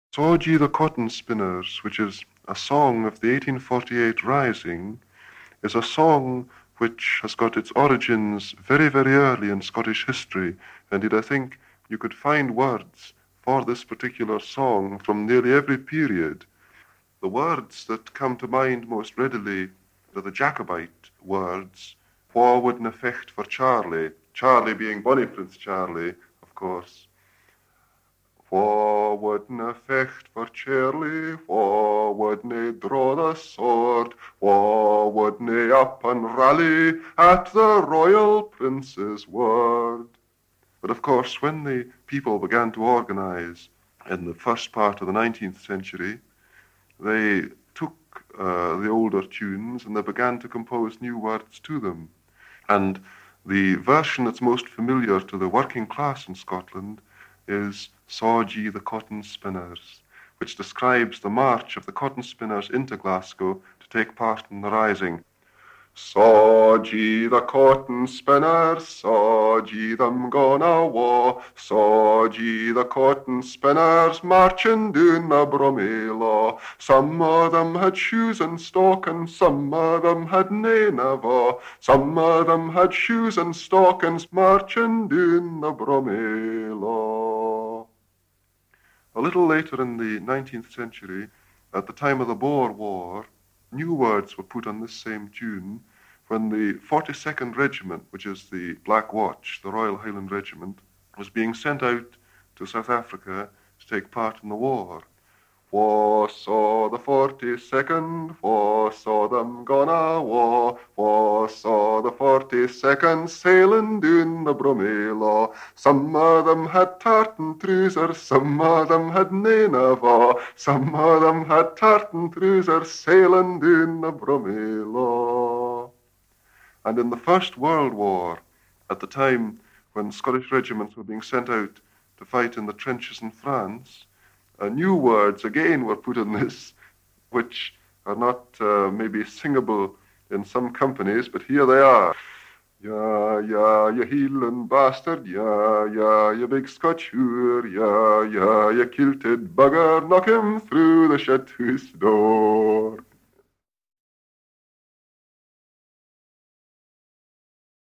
Saw Ye the Cotton Spinners, which is a song of the 1848 Rising, is a song which has got its origins very, very early in Scottish history. Indeed, I think you could find words for this particular song from nearly every period. The words that come to mind most readily are the Jacobite words, Wha wouldna fecht for Charlie, Charlie being Bonnie Prince Charlie, of course. Wha wouldna fecht for Charlie, wha wouldna draw the sword, wha wouldna up and rally at the royal prince's word. But of course, when the people began to organize in the first part of the 19th century, they took the older tunes and they began to compose new words to them. And the version that's most familiar to the working class in Scotland is Saw Ye the Cotton Spinners, which describes the march of the cotton spinners into Glasgow to take part in the rising. Saw ye the cotton spinners, saw ye them going a war, saw ye the cotton spinners marching down the Bromela. Some of them had shoes and stockings, some of them had nane of a. Some of them had shoes and stockings marching down the Bromela. A little later in the 19th century, at the time of the Boer War, new words were put on this same tune when the 42nd Regiment, which is the Black Watch, the Royal Highland Regiment, was being sent out to South Africa to take part in the war. Wha saw the 42nd, wha saw them gonna war, wha saw the 42nd sailing down the Bromela. Some of them had tartan trousers, some of them had nane of a. Some of them had tartan trousers sailing down the Bromela. And in the First World War, at the time when Scottish regiments were being sent out to fight in the trenches in France, new words again were put in this, which are not maybe singable in some companies, but here they are. Yeah, yeah, you heeling bastard, yeah, yeah, you big Scotch hoor, yeah, yeah, you kilted bugger, knock him through the chateau's door.